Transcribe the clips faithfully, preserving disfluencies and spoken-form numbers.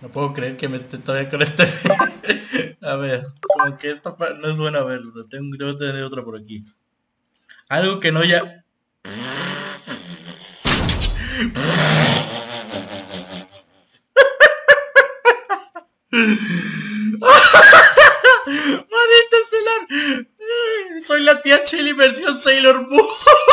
No puedo creer que me esté todavía con este. A ver, como que esta no es buena verla. Tengo, debo tener otra por aquí. Algo que no ya... ¡Manita estelar! Soy la tía Chili versión Sailor Moon.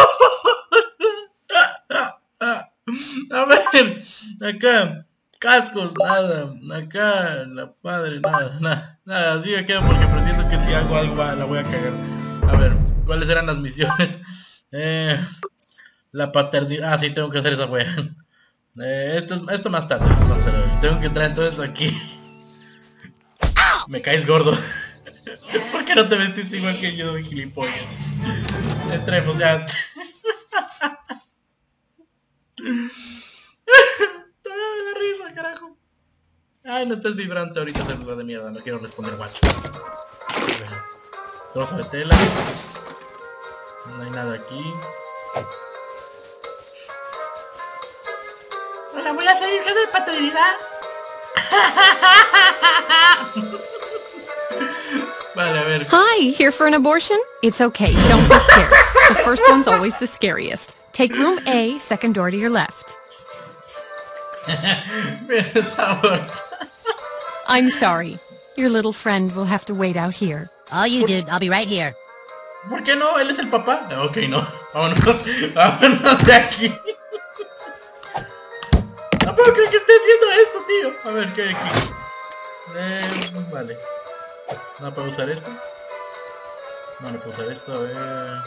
A ver, acá, cascos, nada, acá, la padre, nada, nada, nada, así me quedo porque presiento que si hago algo la voy a cagar. A ver, ¿cuáles eran las misiones? Eh, la paternidad, ah, sí, tengo que hacer esa wea. Eh, esto, es, esto más tarde, esto más tarde. Tengo que entrar entonces aquí. Me caes gordo. ¿Por qué no te vestiste igual que yo, gilipollas? Entremos ya. Todavía me da risa, carajo. Ay, no estés vibrante ahorita, celular de mierda. No quiero responder WhatsApp. Bueno, trozo de tela. No hay nada aquí. Hola, voy a ser hija de paternidad. Vale, a ver. Hi, here for an abortion? It's okay, don't be scared. The first one's always the scariest. Take room A, second door to your left. I'm sorry. Your little friend will have to wait out here. Oh, you dude, I'll be right here. ¿Por qué no? ¿Él es el papá? Ok, no. Vámonos. Vámonos de aquí. No puedo creer que esté haciendo esto, tío. A ver, ¿qué hay aquí? Eh, vale. No puedo usar esto. No, no puedo usar esto. A ver.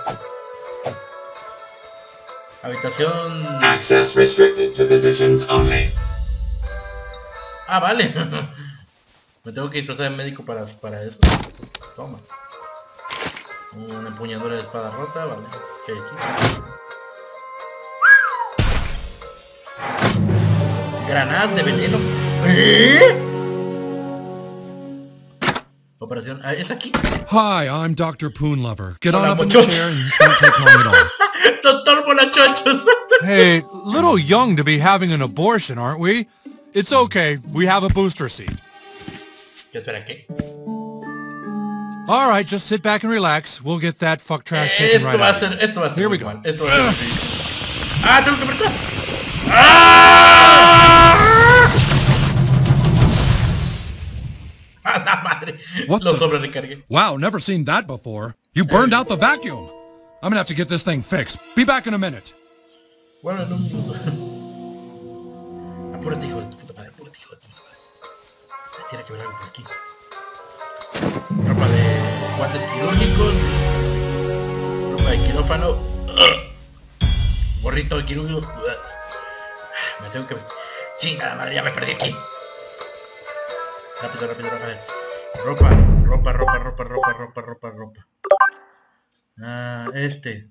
Habitación. Access restricted to physicians only. Ah, vale. Me tengo que disfrazar de médico para, para eso. Toma. Una empuñadura de espada rota, vale. ¿Qué hay aquí? Granadas de veneno. ¿Eh? Operación. Ah, ¿es aquí? Hi, I'm Doctor Poonlover. Get Hola, on up in the muchachos. chair and this won't take long at all. Doctor Bonachachos. Hey, little young to be having an abortion, aren't we? It's okay. We have a booster seat. ¿Qué espera qué? All right, just sit back and relax. We'll get that fuck trash taken Esto right va a out. ser, esto va a ser. Here we muy go. mal. Esto va a ser. Ah, tengo que apretar. ¡Ah! ¡Ah, la madre! What Lo the- sobre recargué. Wow, never seen that before. You burned out the vacuum. I'm gonna have to get this thing fixed. Be back in a minute. Bueno, en un minuto. Apúrate, hijo de tu puta madre. Apúrate, hijo de tu puta madre. Tiene que haber algo por aquí. Ropa de guantes quirúrgicos. Ropa de quirófano. Gorrito de quirúrgico. Me tengo que vestir. Chingada madre, ya me perdí aquí. Rápido, rápido, rápido. Ropa, ropa, ropa, ropa, ropa, ropa, ropa, ropa. Ah, este.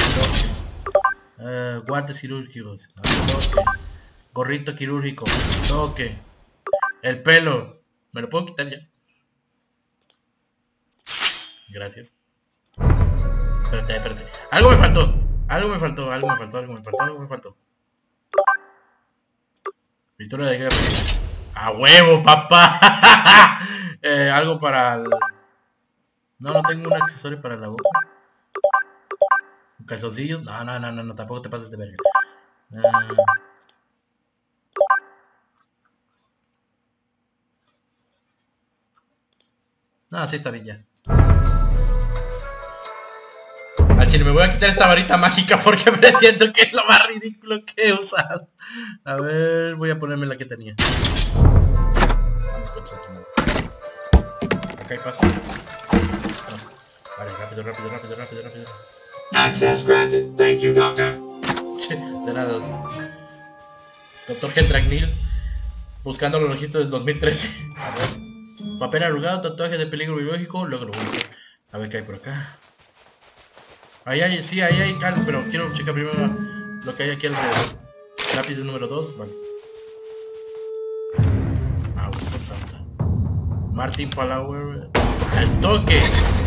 Ah, guantes quirúrgicos. Ah, toque. Gorrito quirúrgico. Toque. El pelo. ¿Me lo puedo quitar ya? Gracias. Espérate, espérate. Algo me faltó. Algo me faltó, algo me faltó, algo me faltó, algo me faltó. Victoria de guerra. ¡A huevo, papá! eh, algo para el... No, no tengo un accesorio para la boca. ¿Calzoncillos? No, no, no, no, no, tampoco te pases de verga. Ah. No, sí está bien ya. Al chile, me voy a quitar esta varita mágica porque presiento que es lo más ridículo que he usado. A ver, voy a ponerme la que tenía. Vamos con nosotros. Acá hay paso. No. Vale, rápido, rápido, rápido, rápido, rápido. Access granted. Thank you, Doctor. Che, de nada. Doctor Gentragnil. Buscando los registros del dos mil trece. A ver. Papel arrugado, tatuajes de peligro biológico. Luego lo voy a hacer. A ver qué hay por acá. Ahí hay, sí, ahí hay algo, pero quiero checar primero lo que hay aquí alrededor. Lápiz número dos, vale. Ah, importante. Martin Palauer. ¡Al toque!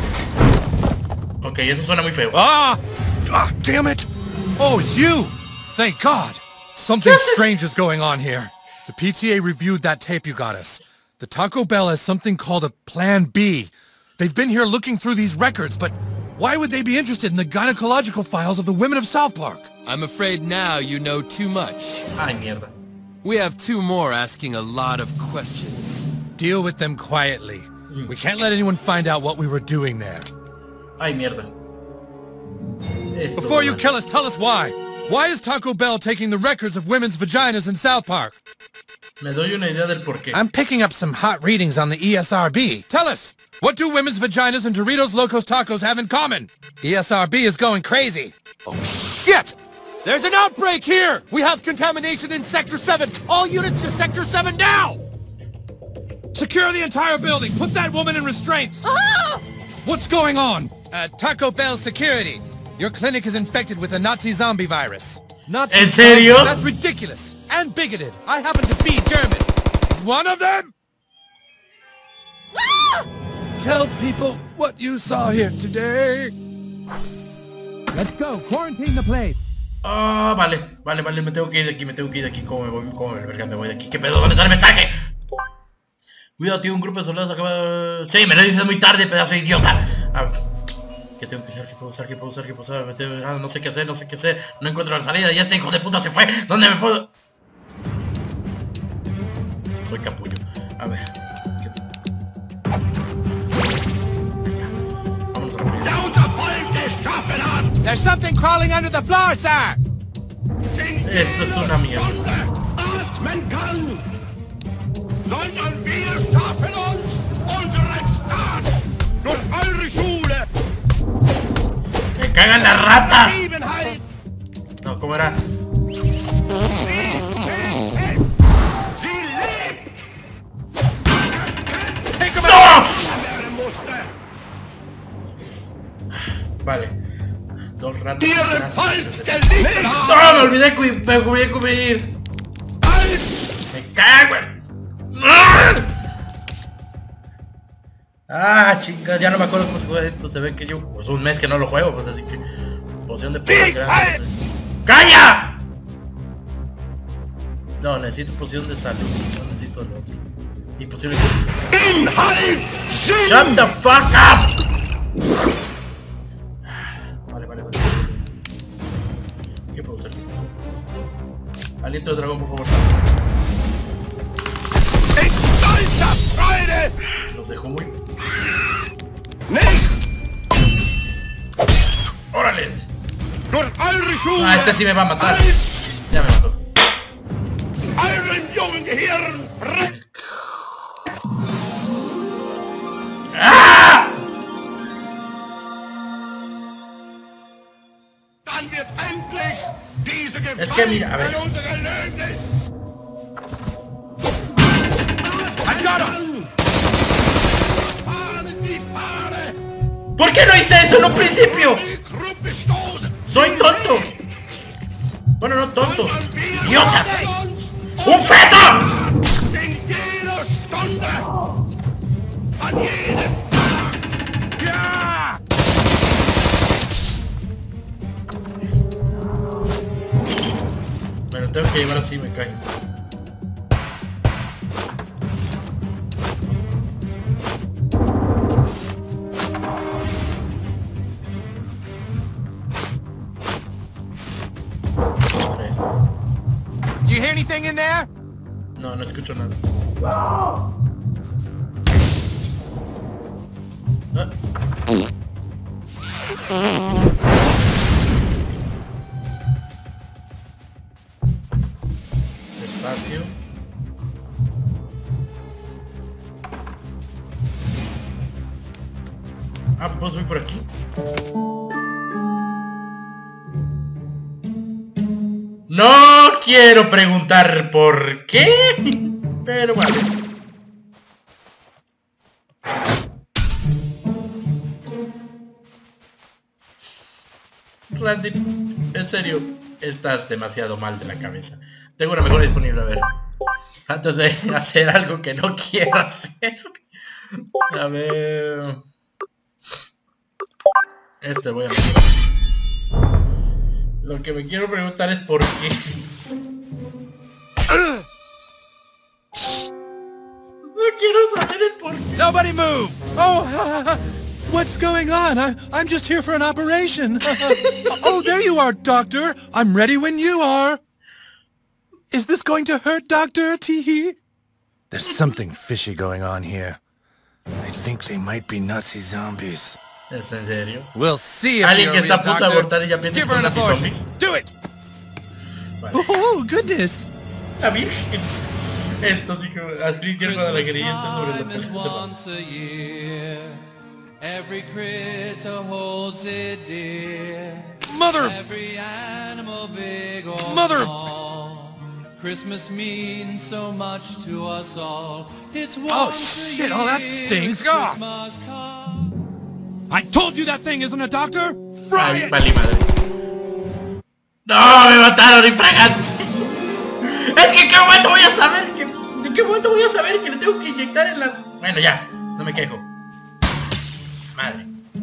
Ok, eso suena muy feo. Ah! Ah, damn it! Oh, it's you! Thank God! Something strange is going on here. The P T A reviewed that tape you got us. The Taco Bell has something called a Plan B. They've been here looking through these records, but why would they be interested in the gynecological files of the women of South Park? I'm afraid now you know too much. Ay, mierda. We have two more asking a lot of questions. Deal with them quietly. We can't let anyone find out what we were doing there. Ay, mierda. Esto Before you mal. kill us, tell us why. Why is Taco Bell taking the records of women's vaginas in South Park? Me doy una idea del por qué. I'm picking up some hot readings on the E S R B. Tell us, what do women's vaginas and Doritos Locos Tacos have in common? E S R B is going crazy. Oh, shit! There's an outbreak here! We have contamination in Sector seven! All units to Sector seven now! Secure the entire building! Put that woman in restraints! Ah! What's going on? Uh, Taco Bell security. Your clinic is infected with the Nazi zombie virus. Nazi ¿En serio? zombie? That's ridiculous and bigoted. I happen to be German. Is one of them? Ah! Tell people what you saw here today. Let's go. Quarantine the place. Ah, vale, vale, vale, me tengo que ir de aquí, me tengo que ir de aquí. ¿Cómo me voy? ¿Cómo me, verga, me voy de aquí? ¿Qué pedo? ¿Dónde está el mensaje? Cuidado, tío, un grupo de soldados acaba... Sí, me lo dices muy tarde, pedazo de idiota. Ah, ¿qué tengo que hacer? ¿Qué puedo usar? ¿Qué puedo usar? ¿Qué puedo usar? Me tengo... ah, no sé qué hacer, no sé qué hacer. No encuentro la salida, ya este hijo de puta se fue. ¿Dónde me puedo...? Soy capullo. A ver. ¿Qué... Ahí está. Vamos a ver. There's something crawling under the floor, sir! Esto es una mierda. ¡Me cagan las ratas! No, ¿cómo era? ¡No! Vale. Dos ratas. ¡No! Me olvidé cubrir. Me olvidé cubrir. ¡Me cago en... Ah, chinga, ya no me acuerdo cómo se juega esto. Se ve que yo, pues un mes que no lo juego, pues así que... Poción de poder grande. ¡Calla! No, necesito poción de salud. No necesito el otro. Imposible. ¡Shut the fuck up! Vale, vale, vale. ¿Qué puedo usar? ¿Qué puedo usar? ¿Qué puedo usar? Aliento de dragón, por favor. Los dejo muy... ¡Órale! Ah, este sí me va a matar. Ya me mató. ¡Ah! Es que mira, a ver. ¿Por qué no hice eso en un principio? Soy tonto. Bueno, no tonto. ¡Idiota! ¡Un feto! Bueno, tengo que llevar así, me cae. Do you hear anything in there? No, no escucho nada. ¿Ah? Despacio. Ah, pues voy por aquí. No quiero preguntar por qué, pero vale. Randy, en serio, estás demasiado mal de la cabeza. Tengo una mejor disponible, a ver. Antes de hacer algo que no quiero hacer. A ver... Este voy a meter. Lo que me quiero preguntar es por qué. quiero saber el por qué. Nobody move! Oh, what's going on? I, I'm just here for an operation. Oh, there you are, Doctor. I'm ready when you are. Is this going to hurt, Doctor? Teehee? There's something fishy going on here. I think they might be Nazi zombies. ¿Es en serio? We'll see if Alguien you're que a está a real punto de doctor. abortar y ya piensa Give que her son an nazi abortion. zombies. Do it! Vale. Oh, goodness! La virgen. Esto sí que Astrid quiere jugar a la grillita sobre la película. Every critter holds it dear. Mother! Every animal big or Mother! small. Christmas means so much to us all. It's once Oh, a shit! year, Oh, that stings! God! Christmas comes. I told you that thing isn't a doctor! Fry Ay, it! vale madre. No, me mataron, infragante. Es que en qué momento voy a saber que... ¿En qué momento voy a saber que le tengo que inyectar en las... Bueno, ya, no me quejo. Madre.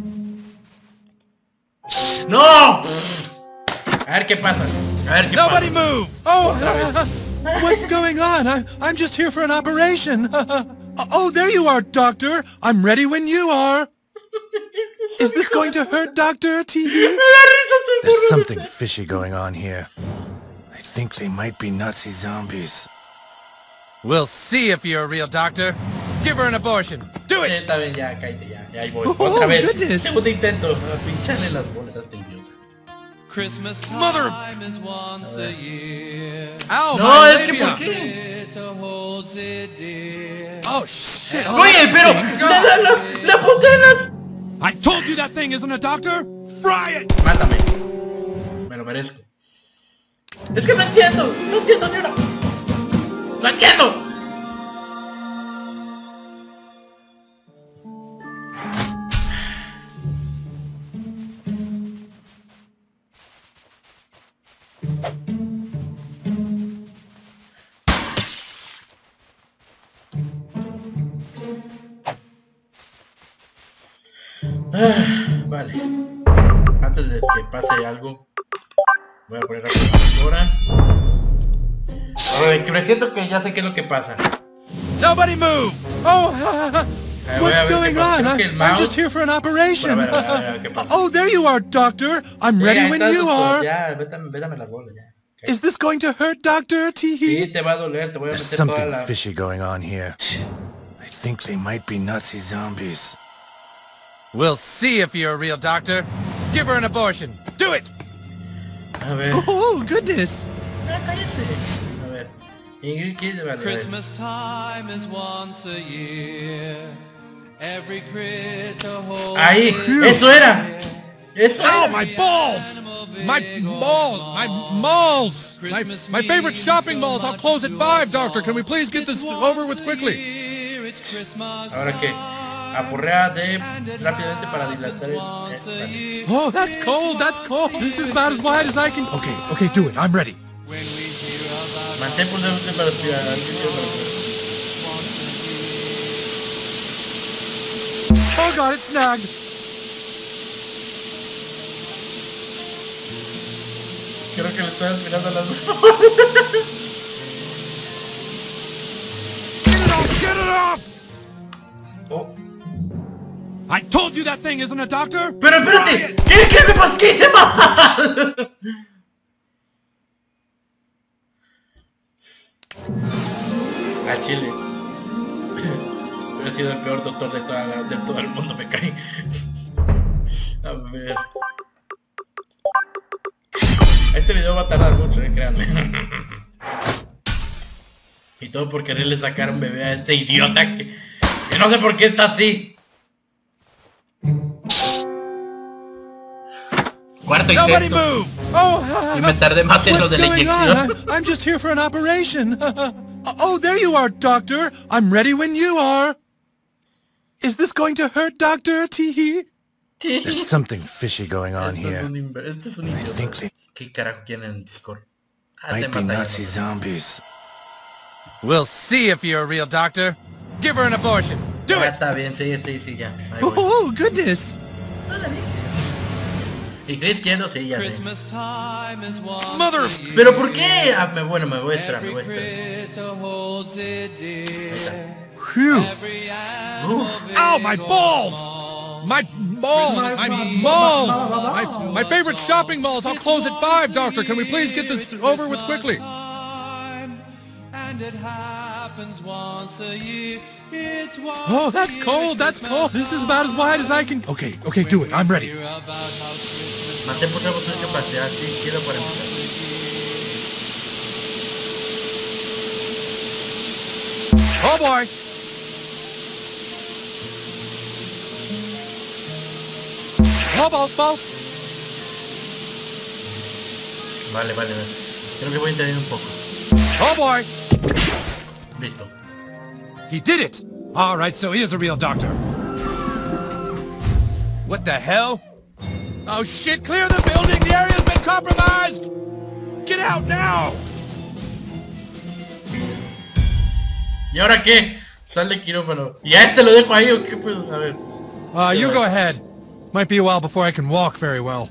¡No! A ver qué pasa. A ver qué Nobody pasa. move! Oh, what's going on? I, I'm just here for an operation. Oh, there you are, Doctor. I'm ready when you are. Is this going to hurt, Doctor Teehee? There's something fishy going on here. I think they might be Nazi zombies. We'll see if you're a real doctor. Give her an abortion. Do Eh, it! está bien, ya, cállate, ya, ya ahí voy. Oh, Otra vez. goodness. Segundo intento. A pincharle las bolas a este idiota. Christmas time Mother! is once a year. Ow, No, my es que labia. ¿por qué? Critter holds it dear. Oh, shit. Oh, Oye, pero... things, La, God. la, la, la apunté en las... I told you that thing isn't a doctor! Fry it! Mátame. Me lo merezco. Es que no entiendo. No entiendo ni una... ¡No entiendo! Ah, vale. Antes de que pase algo, voy a poner la computadora. Ahora, que me siento que ya sé qué es lo que pasa. Nobody move! Oh, Eh, voy a what's ver going qué pasa. on? Creo I, que el I'm mouse... just here for an operation. Bueno, a ver, a ver, a ver, ¿qué pasa? Oh, there you are, Doctor. I'm Sí, ready ahí when está, you doctor. are. Ya, vétame, vétame las bolas, ya. Ok. Is this going to hurt, Doctor Sí, Teehee? te va a doler, te voy a There's meter toda something la... fishy going on here. I think they might be Nazi zombies. We'll see if you're a real doctor. Give her an abortion. Do it! A ver... Oh, goodness! Ah, cállese. A ver... Ingrid, ¿qué? Vale, a ver. Christmas time is once a year. Every critter holds Ahí, it eso era. Eso Ow, era. my balls! My balls! My malls! My, my favorite shopping malls! I'll close at five, Doctor! Can we please get this over with quickly? Ahora qué. Aporrea de rápidamente para dilatar el... eh, vale. Oh, that's cold! That's cold! This is about as wide as I can... Okay, okay, do it. I'm ready. Mantén pulsado usted para aspirar. Oh god, it's snagged! Creo que le estoy aspirando las dos. Get it off! Get it off! Oh. I told you that thing isn't a doctor! Pero espérate, ¿qué, qué me pasó? ¿Qué hice mal? A Chile. Pero he sido el peor doctor de, toda la, de todo el mundo, me cae. A ver. Este video va a tardar mucho, eh, créanme. Y todo por quererle sacar un bebé a este idiota que, que no sé por qué está así. Cuarto Nobody intento. move! Oh, Y me tardé más en lo what's de la going on? inyección. I, I'm just here for an operation. Oh, there you are, Doctor. I'm ready when you are. Is this going to hurt, Doctor Teehee? There's something fishy going on Esto es here. un imbe- Este es un I think idiota. they ¿Qué carajo quieren en Discord? Ah, te might be mata Nazi ya. zombies. We'll see if you're a real doctor. Give her an abortion. Do Ya it! está bien, sí, sí, sí, ya. Ahí voy. Oh, goodness! ¿Y Chris quiero? Sí, ya sé. Christmas time is once Mother- a year. ¿Pero por qué? Ah, me, bueno, me voy a esperar, me voy a Every esperar. critter holds it Ahí dear. está. Phew. Ow, my balls! My malls! My malls! My, my favorite shopping malls! I'll close at five, Doctor! Can we please get this over with quickly? And it happens once a year. It's once Oh, that's cold, that's cold. This is about as wide as I can... Okay, okay, do it. I'm ready. Mantén por el botón de capacidad de izquierda para empezar. Oh boy! Oh, both, both! Vale, vale, vale. Creo que voy a entender un poco. Oh boy! Listo. He did it! Alright, so he is a real doctor. What the hell? Oh shit, clear the building! The area's been compromised! Get out now! ¿Y ahora qué? Sal de quirófano. ¿Y a este lo dejo ahí o qué puedo? A ver. Uh, you go ahead. Might be a while before I can walk very well.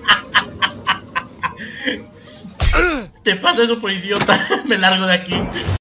Te pasa eso por idiota. Me largo de aquí.